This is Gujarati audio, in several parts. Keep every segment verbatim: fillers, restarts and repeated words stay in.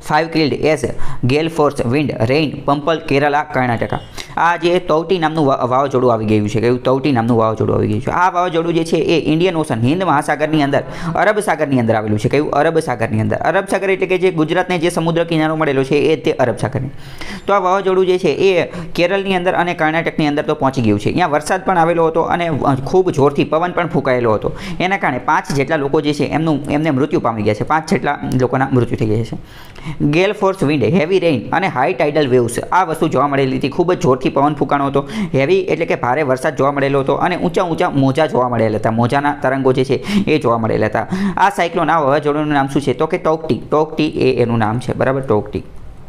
Five killed as gale force wind rain पंपल केरला कर्नाटका। आ जे तौटी नामનું વાવાઝોડું આવી ગયું છે, કયું તૌટી નામનું વાવાઝોડું આવી ગયું છે। આ વાવાઝોડું જે છે એ ઇન્ડિયન ઓશન હિન્દ મહાસાગરની અંદર અરબ સાગરની અંદર આવેલું છે, કયું અરબ સાગરની અંદર। અરબ સાગર એટલે કે જે ગુજરાતને જે સમુદ્ર કિનારો મળેલો છે એ તે અરબ સાગરની। તો આ વાવાઝોડું જે છે એ કેરળની અંદર અને કર્ણાટકની અંદર તો પહોંચી ગયું છે। અહીંયા વરસાદ પણ આવેલો હતો અને ખૂબ જોરથી પવન પણ ફૂંકાયેલો હતો, એના કારણે પાંચ જેટલા લોકો જે છે એમનું એમને મૃત્યુ પામી ગયા છે, પાંચ જેટલા લોકોના મૃત્યુ થઈ ગયા છે। Gale force wind heavy rain અને હાઈ ટાઇડલ વેવ્સ આ વસ્તુ જોવા મળેલી હતી, ખૂબ જ જોરથી પવન ફૂંકાણો હતો, હેવી એટલે કે ભારે વરસાદ જોવા મળેલો હતો અને ઊંચા ઊંચા મોજા જોવા મળેલા હતા, મોજાના તરંગો જે છે એ જોવા મળેલા હતા। આ સાયક્લોન આ વાવાઝોડાનું નામ શું છે તો કે ટોકટી, ટોકટી એ એનું નામ છે, બરાબર, ટોકટી।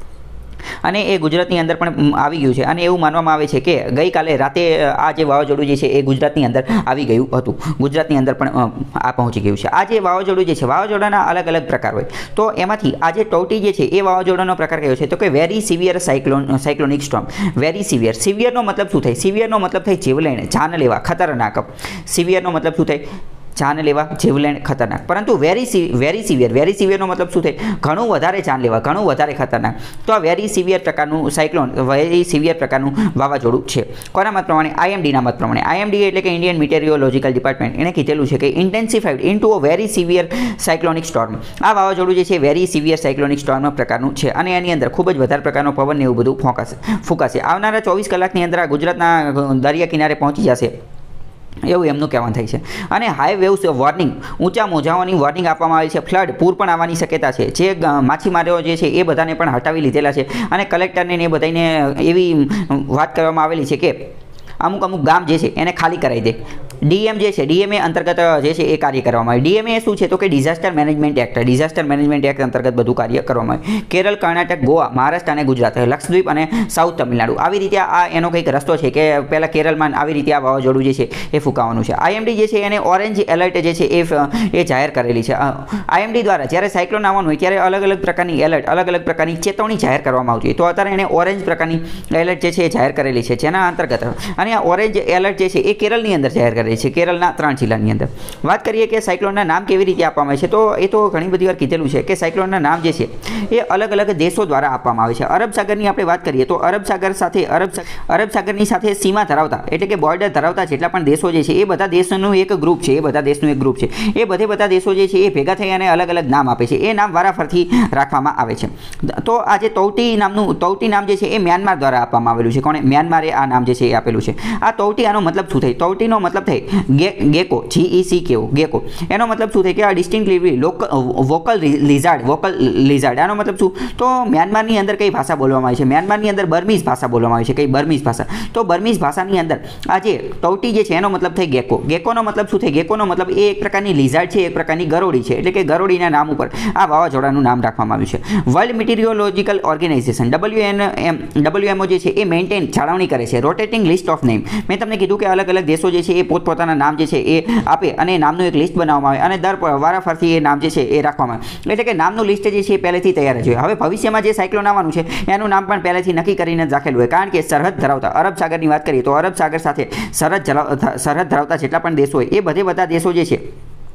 અને એ ગુજરાતની અંદર પણ આવી ગયું છે અને એવું માનવામાં આવે છે કે ગઈકાલે રાતે આ જે વાવાઝોડું જે છે એ ગુજરાતની અંદર આવી ગયું હતું, ગુજરાતની અંદર પણ આ પહોંચી ગયું છે। આ જે વાવાઝોડું જે છે વાવાઝોડાના અલગ અલગ પ્રકાર હોય, તો એમાંથી આ જે ટોટી જે છે એ વાવાઝોડાનો પ્રકાર કયો છે તો કે very severe cyclone cyclonic storm. Very severe, સિવિયરનો મતલબ શું થાય? સિવિયરનો મતલબ થાય જીવલેણ, જાનલેવા, ખતરનાક। સિવિયરનો મતલબ શું થાય? જાનલેવા, જીવલેણ, ખતરનાક। પરંતુ વેરી સી વેરી સિવિયર, વેરી સિવિયરનો મતલબ શું થાય? ઘણું વધારે જાનલેવા, ઘણું વધારે ખતરનાક। તો આ વેરી સિવિયર પ્રકારનું સાયક્લોન, વેરી સિવિયર પ્રકારનું વાવાઝોડું છે। કોના મત પ્રમાણે? આઈએમડીના મત પ્રમાણે। આઈએમડી એટલે કે ઇન્ડિયન મિટેરિયોલોજીકલ ડિપાર્ટમેન્ટ, એણે કીધેલું છે કે intensified into a very severe cyclonic storm. આ વાવાઝોડું જે છે વેરી સિવિયર સાયક્લોનિક સ્ટોર્મ પ્રકારનું છે અને એની અંદર ખૂબ જ વધારે પ્રકારનો પવન ને એવું બધું ફૂંકાશે ફૂંકાશે આવનારા ચોવીસ કલાકની અંદર આ ગુજરાતના દરિયા કિનારે પહોંચી જશે એવું એમનું કહેવાનું થાય છે। અને હાઈ વેવ્સ વોર્નિંગ, ઊંચા મોજાઓની વોર્નિંગ આપવામાં આવી છે। ફ્લડ, પૂર પણ આવવાની શક્યતા છે, જે માછીમારીઓ જે છે એ બધાને પણ હટાવી લીધેલા છે અને કલેક્ટરને એ બધાને એવી વાત કરવામાં આવેલી છે કે અમુક અમુક ગામ જે છે એને ખાલી કરાવી દે। ડીએમ જે છે ડીએમએ અંતર્ગત જે છે એ કાર્ય કરવામાં આવે। ડીએમએ શું છે તો કે disaster management act, disaster management act અંતર્ગત બધું કાર્ય કરવામાં આવે। કેરળ, કર્ણાટક, ગોવા, મહારાષ્ટ્ર અને ગુજરાત, લક્ષદ્વીપ અને સાઉથ તમિલનાડુ આવી રીતે આ એનો કંઈક રસ્તો છે કે પહેલાં કેરળમાં આવી રીતે આ વાવાઝોડું જે છે એ ફૂંકાવાનું છે। આઈએમડી જે છે એને ઓરેન્જ એલર્ટ જે છે એ એ જાહેર કરેલી છે। આઈએમડી દ્વારા જ્યારે સાયક્લોન આવવાનું હોય ત્યારે અલગ અલગ પ્રકારની એલર્ટ, અલગ અલગ પ્રકારની ચેતવણી જાહેર કરવામાં આવતી હોય, તો અત્યારે એને ઓરેન્જ પ્રકારની એલર્ટ જે છે એ જાહેર કરેલી છે, જેના અંતર્ગત અને આ ઓરેન્જ એલર્ટ જે છે એ કેરળની અંદર જાહેર કરેલી છે, કેરળના ત્રણ જિલ્લાની અંદર। વાત કરીએ કે સાયક્લોનના નામ કેવી રીતે આપવામાં આવે છે, તો એ તો ઘણી બધી વાર કીધેલું છે કે સાયક્લોનના નામ જે છે એ અલગ અલગ દેશો દ્વારા આપવામાં આવે છે। અરબ સાગરની આપણે વાત કરીએ તો અરબ સાગર સાથે અરબ અરબ સાગરની સાથે સીમા ધરાવતા એટલે કે બોર્ડર ધરાવતા જેટલા પણ દેશો જે છે એ બધા દેશોનું એક ગ્રુપ છે, એ બધા દેશનું એક ગ્રુપ છે, એ બધે બધા દેશો જે છે એ ભેગા થઈ અને અલગ અલગ નામ આપે છે, એ નામ વારાફરથી રાખવામાં આવે છે। તો આ જે તૌટી નામનું તૌટી નામ જે છે એ મ્યાનમાર દ્વારા આપવામાં આવેલું છે। કોણે? મ્યાનમારે આ નામ જે છે એ આપેલું છે। આ તૌટી આનો મતલબ શું થાય? તૌટીનો મતલબ થાય ગે ગેકો, જીઈ કેવો ગેકો, એનો મતલબ શું થાય કે આ distinctly vocal lizard, vocal lizard આનો મતલબ શું? તો મ્યાનમારની અંદર કઈ ભાષા બોલવામાં આવે છે? મ્યાનમારની અંદર બર્મીઝ ભાષા બોલવામાં આવે છે, કઈ બર્મીઝ ભાષા। તો બર્મીઝ ભાષાની અંદર આ જે તૌટી જે છે એનો મતલબ થાય ગેકો। ગેકોનો મતલબ શું થાય? ગેકોનો મતલબ એ એક પ્રકારની લિઝાર્ડ છે, એક પ્રકારની ગરોળી છે, એટલે કે ગરોળીના નામ ઉપર આ વાવાઝોડાનું નામ રાખવામાં આવ્યું છે। World meteorological organization W N M WMO જે છે એ મેન્ટેન, જાળવણી કરે છે રોટેટિંગ લિસ્ટ ઓફ નેમ। મેં તમને કીધું કે અલગ અલગ દેશો જે છે એ પોતપોતાના નામ જે છે એ આપે અને નામનું એક લિસ્ટ બનાવવામાં આવે અને દર વારાફરથી એ નામ જે છે એ રાખવામાં આવે, એટલે કે નામનું લિસ્ટ જે છે એ પહેલેથી તૈયાર જ હોય। હવે ભવિષ્યમાં જે સાયક્લોન આવવાનું છે એનું નામ પણ પહેલેથી નક્કી કરીને જ રાખેલું હોય, કારણ કે સરહદ ધરાવતા અરબ સાગરની વાત કરીએ તો અરબ સાગર સાથે સરહદ સરહદ ધરાવતા જેટલા પણ દેશો હોય એ બધે બધા દેશો જે છે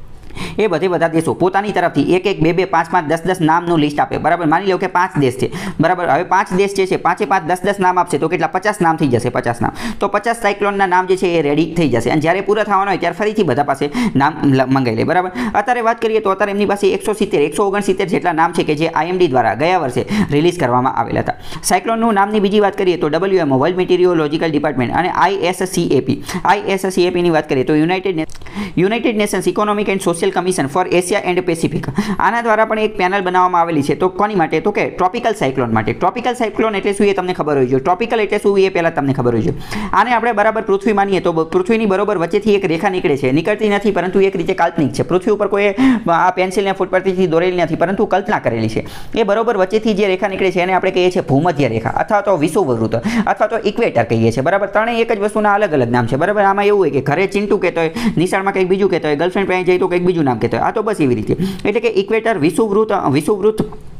એ બધે બધા દેશો પોતાની તરફથી એક એક બે બે પાંચ પાંચ દસ દસ નામનું લિસ્ટ આપે, બરાબર। માની લો કે પાંચ દેશ છે, બરાબર। હવે પાંચ દેશ જે છે પાંચે પાંચ દસ દસ નામ આપશે તો કેટલા? પચાસ નામ થઈ જશે, પચાસ નામ। તો પચાસ સાયક્લોનના નામ જે છે એ રેડી થઈ જશે અને જ્યારે પૂરા થવાના હોય ત્યારે ફરીથી બધા પાસે નામ મંગાવી લે, બરાબર। અત્યારે વાત કરીએ તો અત્યારે એમની પાસે એકસો સિત્તેર એકસો ઓગણસિત્તેર જેટલા નામ છે કે જે આઈએમડી દ્વારા ગયા વર્ષે રિલીઝ કરવામાં આવેલા હતા। સાયક્લોનનું નામની બીજી વાત કરીએ તો ડબલ્યુએમઓ વર્લ્ડ મિટીરિયોલોજીકલ ડિપાર્ટમેન્ટ અને આઈએસસીએપી આઈએસસીએપીની વાત કરીએ તો united united nations economic and social commission for Asia and Pacific, આના દ્વારા પણ એક પેનલ બનાવવામાં આવેલી છે। તો કોની માટે? તો કે ટ્રોપિકલ સાયક્લોન માટે। ટ્રોપિકલ સાયક્લોન એટલે શું એ તમને ખબર હોવી જોઈએ, ટ્રોપિકલ એટલે શું એ પહેલાં તમને ખબર હોવી જોઈએ। આને આપણે બરાબર પૃથ્વી માનીએ તો પૃથ્વીની બરોબર વચ્ચેથી એક રેખા નીકળે છે, નીકળતી નથી પરંતુ એક રીતે કાલ્પનિક છે, પૃથ્વી ઉપર કોઈ આ પેન્સિલને ફૂટ પરથી દોરેલી નથી પરંતુ કલ્પના કરેલી છે। એ બરોબર વચ્ચેથી જે રેખા નીકળે છે એને આપણે કહીએ છીએ ભૂમધ્ય રેખા અથવા તો વિષુવવૃત્ત અથવા તો ઇક્વેટર કહીએ છીએ, બરાબર। ત્રણેય એક જ વસ્તુના અલગ અલગ નામ છે, બરાબર। આમાં એવું હોય કે ઘરે ચિંટુ કહેતો હોય, નિશાળમાં કંઈક બીજું કહેતો હોય, ગર્લફ્રેન્ડ પાસે જાય તો કંઈક બીજું નામ કહેતો હોય, આ તો બસ એવી રીતે, એટલે કે ઇક્વેટર, વિષુવવૃત્ત વિષુવવૃત્ત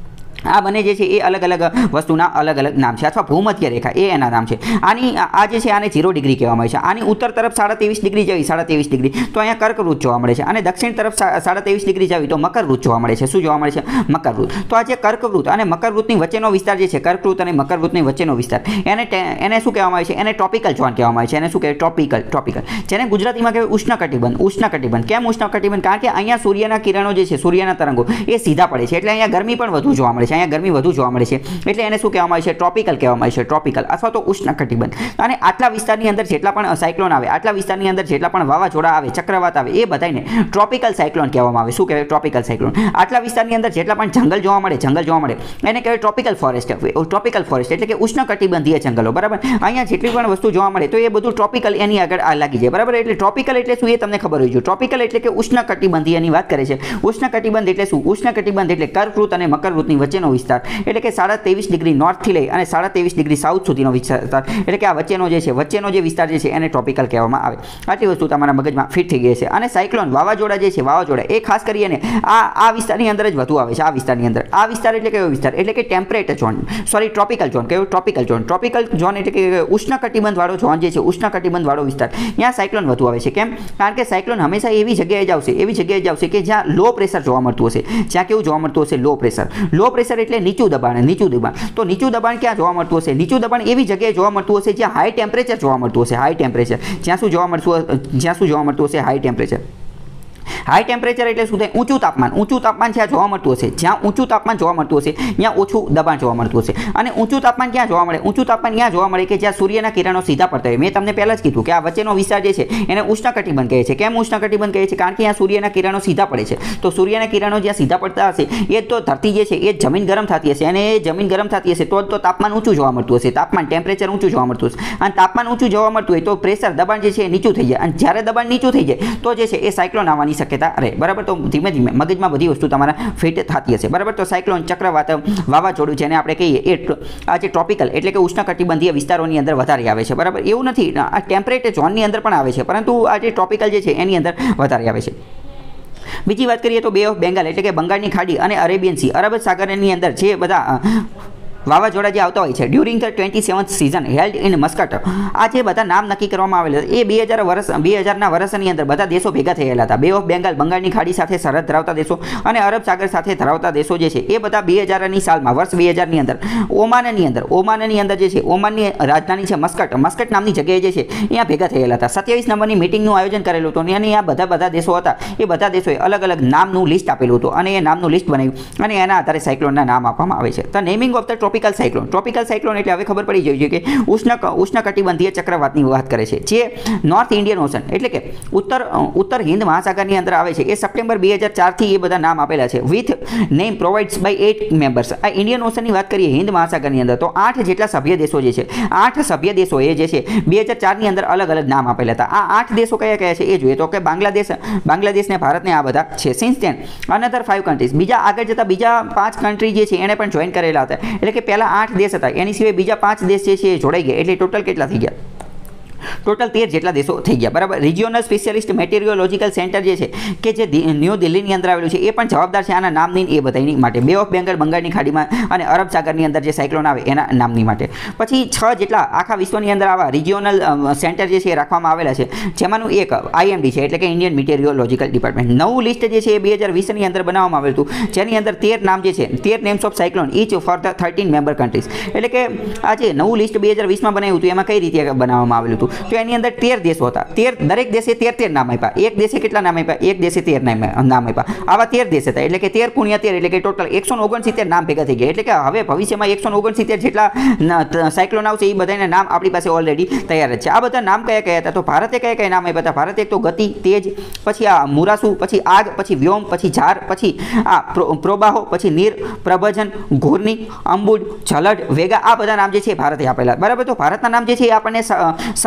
આ બંને જે છે એ અલગ અલગ વસ્તુના અલગ અલગ નામ છે, અથવા ભૂમધ્ય રેખા એ એના નામ છે. આની આ જે છે આને ઝીરો ડિગ્રી કહેવામાં આવે છે. આની ઉત્તર તરફ સાડા ત્રેવીસ ડિગ્રી જવી, સાડા ત્રેવીસ ડિગ્રી તો અહીંયા કર્કવૃત જોવા મળે છે, અને દક્ષિણ તરફ સાડા ત્રેવીસ ડિગ્રી જવી તો મકરવૃત જોવા મળે છે. શું જોવા મળે છે? મકરવૃત. તો આ જે કર્કવૃત અને મકરવૃતની વચ્ચેનો વિસ્તાર જે છે, કર્કવૃત અને મકરવૃતની વચ્ચેનો વિસ્તાર, એને એને શું કહેવામાં આવે છે? એને ટ્રોપિકલ ઝોન કહેવામાં આવે છે. એને શું કહેવાય? ટ્રોપિકલ. ટ્રોપિકલ જેને ગુજરાતીમાં કહેવાય ઉષ્ણકટિબંધ. ઉષ્ણકટિબંધ. કેમ ઉષ્ણકટિબંધ? કારણ કે અહીંયા સૂર્યના કિરણો જે છે, સૂર્યના તરંગો એ સીધા પડે છે, એટલે અહીંયા ગરમી પણ વધુ જોવા મળે છે. અહીંયા ગરમી વધુ જોવા મળે છે, એટલે એને શું કહેવામાં આવે છે? ટ્રોપિકલ કહેવામાં આવે છે. ટ્રોપિકલ અથવા તો ઉષ્ણકટિબંધ. અને આટલા વિસ્તારની અંદર જેટલા પણ સાયક્લોન આવે, આટલા વિસ્તારની અંદર જેટલા પણ વાવાઝોડા આવે, ચક્રવાત આવે, એ બધાને ટ્રોપિકલ સાયક્લોન કહેવામાં આવે. શું કહેવાય? Tropical cyclone. આટલા વિસ્તારની અંદર જેટલા પણ જંગલ જોવા મળે, જંગલ જોવા મળે, એને કહેવાય ટ્રોપિકલ ફોરેસ્ટ. ટ્રોપિકલ ફોરેસ્ટ એટલે કે ઉષ્ણકટિબંધીય જંગલો. બરાબર. અહીંયા જેટલી પણ વસ્તુ જોવા મળે તો એ બધું ટ્રોપિકલ એની આગળ આ લાગી જાય. બરાબર. એટલે ટ્રોપિકલ એટલે શું એ તમને ખબર હોવી જોઈએ. ટ્રોપિકલ એટલે કે ઉષ્ણકટિબંધીયની વાત કરે છે. ઉષ્ણકટિબંધ એટલે શું? ઉષ્ણકટિબંધ એટલે કર્કવૃત અને મકરવૃતની વચ્ચેનો વિસ્તાર, એટલે કે સાડા ત્રેવીસ ડિગ્રી નોર્થથી લઈ અને સાડા ત્રેવીસ ડિગ્રી સાઉથ સુધીનો વિસ્તાર, એટલે કે આ વચ્ચેનો જે છે, વચ્ચેનો જે વિસ્તાર જે છે એને ટ્રોપિકલ કહેવામાં આવે. આટલી વસ્તુ તમારા મગજમાં ફિટ થઈ ગઈ છે. અને સાયક્લોન વાવાઝોડા જે છે, વાવાઝોડા એ ખાસ કરીને આ આ વિસ્તારની અંદર જ વધુ આવે છે. આ વિસ્તારની અંદર. આ વિસ્તાર એટલે કયો વિસ્તાર? એટલે કે temperate zone, sorry tropical zone. કયો? Tropical zone. ટ્રોપિકલ ઝોન એટલે કે ઉષ્ણકટિબંધ વાળો ઝોન જે છે, ઉષ્ણકટિબંધ વાળો વિસ્તાર, ત્યાં સાયક્લોન વધુ આવે છે. કેમ? કારણ કે સાયક્લોન હંમેશા એવી જગ્યાએ જ આવશે, એવી જગ્યાએ જ આવશે કે જ્યાં લો પ્રેશર જોવા મળતું હશે. જ્યાં કેવું જોવા મળતું હશે? Low pressure. લો પ્રેશર એટલે નીચું દબાણ. નીચું દબાણ. તો નીચું દબાણ ક્યાં જોવા મળતું હશે? નીચું દબાણ એવી જગ્યાએ જોવા મળતું હશે જ્યાં હાઈ ટેમ્પરેચર જોવા મળતું હશે. High temperature. જ્યાં શું જોવા મળતું જ્યાં શું જોવા મળતું હશે? High temperature. હાઈ ટેમ્પરેચર એટલે શું થાય? ઊંચું તાપમાન. ઊંચું તાપમાન જ્યાં જોવા મળતું હશે, જ્યાં ઊંચું તાપમાન જોવા મળતું હશે, ત્યાં ઓછું દબાણ જોવા મળતું હશે. અને ઊંચું તાપમાન ક્યાં જોવા મળે? ઊંચું તાપમાન ત્યાં જોવા મળે કે જ્યાં સૂર્યના કિરણો સીધા પડતા હોય. મેં તમને પહેલાં જ કીધું કે આ વચ્ચેનો વિસ્તાર જે છે એને ઉષ્ણકટિબંધ કહે છે. કેમ ઉષ્ણકટિબંધ કહે છે? કારણ કે ત્યાં સૂર્યના કિરણો સીધા પડે છે. તો સૂર્યના કિરણો જ્યાં સીધા પડતા હશે, એ તો ધરતી જે છે એ જમીન ગરમ થતી હશે, અને એ જમીન ગરમ થતી હશે તો તો તાપમાન ઊંચું જોવા મળતું હશે. તાપમાન, ટેમ્પરેચર ઊંચું જોવા મળતું હશે. અને તાપમાન ઊંચું જોવા મળતું હોય તો પ્રેશર, દબાણ જે છે એ નીચું થઈ જાય. અને જ્યારે દબાણ નીચું થઈ જાય તો જે છે એ સાયક્લોન આવવાની શક્યતા રહે. બરાબર. તો ધીમે ધીમે મગજમાં બધી વસ્તુ તમારા ફિટ થતી હશે. બરાબર. તો સાયક્લોન, ચક્રવાત, વાવાઝોડું જેને આપણે કહીએ એ આ જે ટ્રોપિકલ એટલે કે ઉષ્ણકટિબંધીય વિસ્તારોની અંદર વધારે આવે છે. બરાબર. એવું નથી, આ ટેમ્પરેટ ઝોનની અંદર પણ આવે છે, પરંતુ આ જે ટ્રોપિકલ જે છે એની અંદર વધારે આવે છે. બીજી વાત કરીએ તો બે ઓફ બેંગાલ એટલે કે બંગાળની ખાડી અને અરેબિયન સી, અરબ સાગરની અંદર જે બધા વાવાઝોડા જે આવતા હોય છે during the twenty seventh season held in Muscat, આ જે બધા નામ નક્કી કરવામાં આવેલા એ બે હજાર વર્ષ બે હજારના વર્ષની અંદર બધા દેશો ભેગા થયેલા હતા. બે ઓફ બેંગાલ, બંગાળની ખાડી સાથે સરહદ ધરાવતા દેશો અને અરબ સાગર સાથે ધરાવતા દેશો જે છે એ બધા બે હજારની સાલમાં, વર્ષ બે હજારની અંદર ઓમાનની અંદર ઓમાનની અંદર જે છે, ઓમાનની રાજધાની છે મસ્કટ, મસ્કટ નામની જગ્યાએ જે છે અહીંયા ભેગા થયેલા હતા. સત્યાવીસ નંબરની મિટિંગનું આયોજન કરેલું હતું અને આ બધા બધા દેશો હતા એ બધા દેશોએ અલગ અલગ નામનું લિસ્ટ આપેલું હતું અને એ નામનું લિસ્ટ બનાવ્યું અને એના આધારે સાયક્લોનના નામ આપવામાં આવે છે. The naming of the tropical cyclone. Tropical cyclone એટલે હવે ખબર પડી જવી જોઈએ કે ઉષ્ણ ઉષ્ણકટિબંધીય ચક્રવાતની વાત કરે છે જે નોર્થ ઇન્ડિયન ઓશન એટલે કે ઉત્તર ઉત્તર હિન્દ મહાસાગરની અંદર આવે છે. એ સપ્ટેમ્બર બે હજાર ચારથી એ બધા નામ આપેલા છે with name provides by eight members. આ ઇન્ડિયન ઓશનની વાત કરીએ હિન્દ મહાસાગરની અંદર તો આઠ જેટલા સભ્ય દેશો જે છે, આઠ સભ્ય દેશો એ જે છે બે હજાર ચારની અંદર અલગ અલગ નામ આપેલા હતા. આ આઠ દેશો કયા કયા છે એ જોઈએ તો કે બાંગ્લાદેશ, બાંગ્લાદેશ ને ભારત ને આ બધા છે. Since then another five countries, બીજા આગળ જતા બીજા પાંચ કન્ટ્રી જે છે એને પણ જોઈન કરેલા હતા. એટલે કે પહેલા આઠ દેશ હતા, એની સિવાય બીજા પાંચ દેશ જે છે એ જોડાઈ ગયા. એટલે ટોટલ કેટલા થઈ ગયા? ટોટલ તેર જેટલા દેશો થઈ ગયા. બરાબર. રિજિયોનલ સ્પેશિયાલિસ્ટ મેટેરિયોલોજીકલ સેન્ટર જે છે કે જે ન્યૂ દિલ્હીની અંદર આવેલું છે એ પણ જવાબદાર છે આના નામની એ બધાની માટે. બે ઓફ બેંગાલ, બંગાળની ખાડીમાં અને અરબ સાગરની અંદર જે સાયક્લોન આવે એના નામની માટે. પછી છ જેટલા આખા વિશ્વની અંદર આવા રિજિયોનલ સેન્ટર જે છે એ રાખવામાં આવેલા છે, જેમાંનું એક આઈએમડી છે એટલે કે ઇન્ડિયન મિટેરિયોલોજીકલ ડિપાર્ટમેન્ટ. નવું લિસ્ટ જે છે એ બે હજાર વીસની અંદર બનાવવામાં આવેલું હતું જેની અંદર તેર નામ જે છે, તેર names of cyclone each for the thirteen member countries. એટલે કે આ જે નવું લિસ્ટ બે હજાર વીસમાં બનાવ્યું હતું એમાં કઈ રીતે બનાવવામાં આવેલું હતું તો એની અંદર તેર દેશો હતા. તેર દરેક દેશે તેર તેર નામ આપ્યા. એક દેશે કેટલા નામ આપ્યા? એક દેશે તેર નામ આપ્યા. આવા તેર દેશ હતા એટલે કે તેર ગુણ્યા તેર એટલે કે ટોટલ એકસો ઓગણસિત્તેર નામ ભેગા થઈ ગયા. એટલે કે હવે ભવિષ્યમાં એકસો ઓગણસિત્તેર જેટલા સાયક્લોન આવશે એ બધાના નામ આપણી પાસે ઓલરેડી તૈયાર જ છે. આ બધા નામ કયા કયા હતા તો ભારતે કયા કયા નામ આપ્યા હતા? ભારતે એક તો ગતિ, તેજ, પછી આ મુરાસુ, પછી આગ, પછી વ્યોમ, પછી ઝાર, પછી આ પ્રોબાહો, પછી નીર, પ્રભજન, ઘૂર્ણી, અંબુડ, જલડ, વેગા, આ બધા નામ જે છે ભારતે આપેલા. બરાબર. તો ભારતના નામ જે છે એ આપણને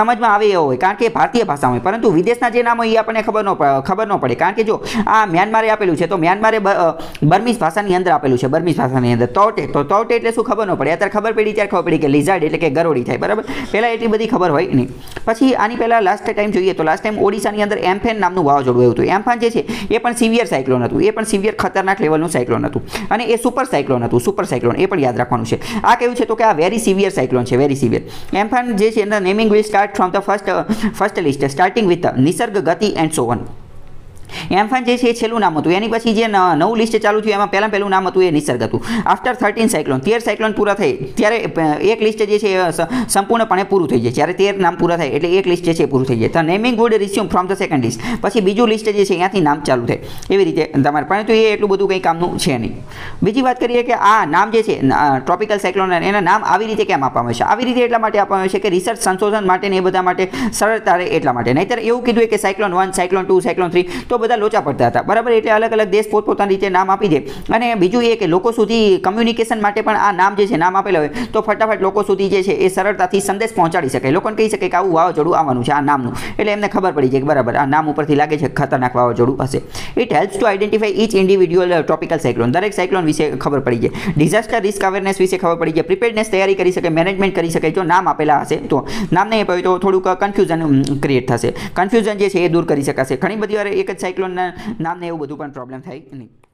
સમજમાં આવે એવો હોય, કારણ કે ભારતીય ભાષા હોય, પરંતુ વિદેશના જે નામ હોય એ આપણને ખબર ન ખબર ન પડે, કારણ કે જો આ મ્યાનમારે આપેલું છે તો મ્યાનમારે બર્મીઝ ભાષાની અંદર આપેલું છે, બર્મીઝ ભાષાની અંદર તોટે, તો તોટે એટલે શું ખબર ન પડે, અત્યારે ખબર પડી ત્યારે ખબર પડી કે લિઝાર્ડ એટલે કે ગરોળી થાય, બરાબર. પહેલાં એટલી બધી ખબર હોય નહીં. પછી આની પહેલાં લાસ્ટ ટાઈમ જોઈએ તો લાસ્ટ ટાઈમ ઓડિશાની અંદર એમ્ફેન નામનું વાવાઝોડું આવ્યું હતું. એમ્ફાન જે છે એ પણ સિવિયર સાયક્લોન હતું, એ પણ સિવિયર ખતરનાક લેવલનું સાયક્લોન હતું, અને એ સુપર સાયક્લોન હતું, સુપર સાયક્લોન એ પણ યાદ રાખવાનું છે. આ કેવું છે તો કે આ વેરી સિવિયર સાયક્લોન છે, વેરી સિવિયર. એમ્ફાન જે છે એના naming will start from the first first list starting with Nisarga Gati and so on. એમ્ફાન જે છે એ છેલ્લું નામ હતું, એની પછી જે નવું લિસ્ટ ચાલુ થયું એમાં પહેલાં પહેલું નામ હતું એ નિસર્ગ હતું. આફ્ટર થર્ટીન સાયક્લોન, તેર સાયક્લોન પૂરા થઈ ત્યારે એક લિસ્ટ જે છે એ સંપૂર્ણપણે પૂરું થઈ જાય, જ્યારે તેર નામ પૂરા થાય એટલે એક લિસ્ટ જે છે એ પૂરું થઈ જાય. તો naming would resume from the second list, પછી બીજું લિસ્ટ જે છે ત્યાંથી નામ ચાલુ થાય, એવી રીતે તમારે, પરંતુ એ એટલું બધું કંઈ કામનું છે નહીં. બીજી વાત કરીએ કે આ નામ જે છે ટ્રોપિકલ સાયક્લોન, એના નામ આવી રીતે કેમ આપવામાં આવે છે? આવી રીતે એટલા માટે આપવામાં આવે છે કે રિસર્ચ સંશોધન માટે ને એ બધા માટે સરળતા રહે એટલા માટે. નહીંતર એવું કીધું કે cyclone one, cyclone two, cyclone three તો બધા લોચા પડતા હતા, બરાબર. એટલે અલગ અલગ દેશ પોતપોતાની રીતે નામ આપી દે. અને બીજું એ કે લોકો સુધી કમ્યુનિકેશન માટે પણ આ નામ જે છે નામ આપેલા હોય તો ફટાફટ લોકો સુધી જે છે એ સરળતાથી સંદેશ પહોંચાડી શકે, લોકોને કહી શકે કે આવું વાવાઝોડું આવવાનું છે આ નામનું, એટલે એમને ખબર પડી જાય કે બરાબર આ નામ ઉપરથી લાગે છે ખતરનાક વાવાઝોડું હશે. It helps to identify each individual tropical cyclone, દરેક સાયક્લોન વિશે ખબર પડી જાય, ડિઝાસ્ટર રિસ્ક અવેરનેસ વિશે ખબર પડી જાય, પ્રિપેરનેસ તૈયારી કરી શકે, મેનેજમેન્ટ કરી શકે. જો નામ આપેલા હશે તો નામ નહીં આપ્યું તો થોડુંક કન્ફ્યુઝન ક્રિએટ થશે, કન્ફ્યુઝન જે છે એ દૂર કરી શકાશે. ઘણી બધી વાર એક જ સાયક્લોનના નામને એવું બધું પણ પ્રોબ્લેમ થાય નહીં.